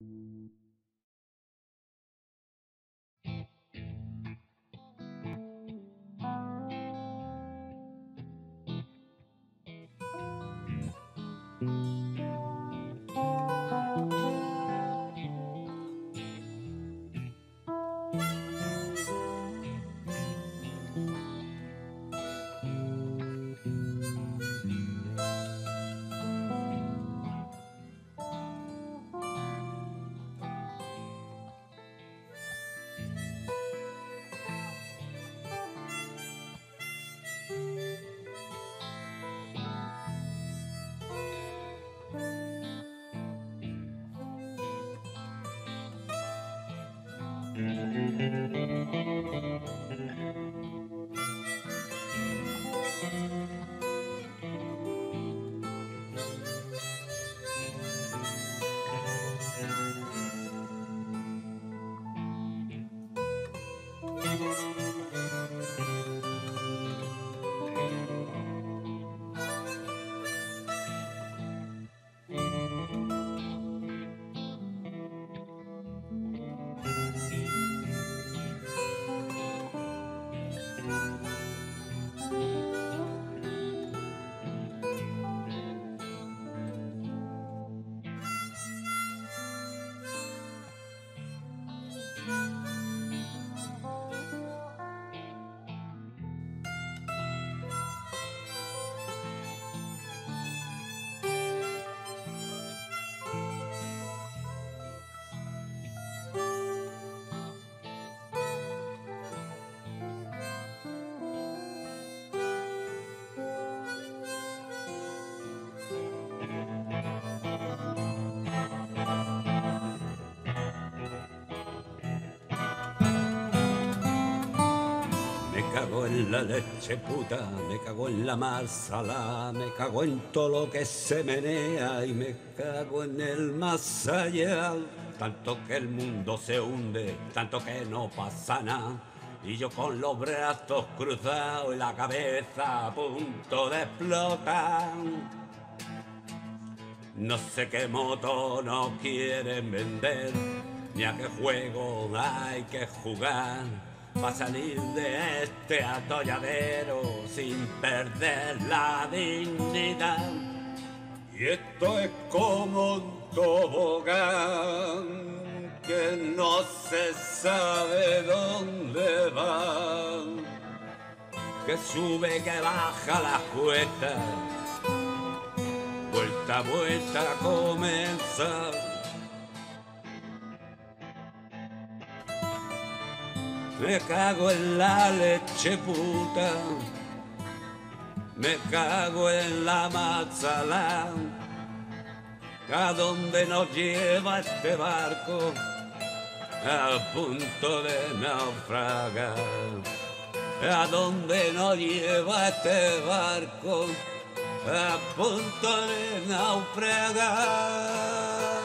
Me cago en la leche puta, me cago en la mar salada, me cago en todo lo que se menea y me cago en el más allá. Tanto que el mundo se hunde, tanto que no pasa nada. Y yo con los brazos cruzados y la cabeza a punto de explotar. No sé qué moto nos quieren vender, ni a qué juego hay que jugar para salir de este atolladero sin perder la dignidad. Y esto es como un tobogán que no se sabe dónde va, que sube, que baja la cuesta, vuelta a vuelta a comenzar. Me cago en la leche puta, me cago en la matzalá, a donde nos lleva este barco a punto de naufragar, a donde nos lleva este barco a punto de naufragar.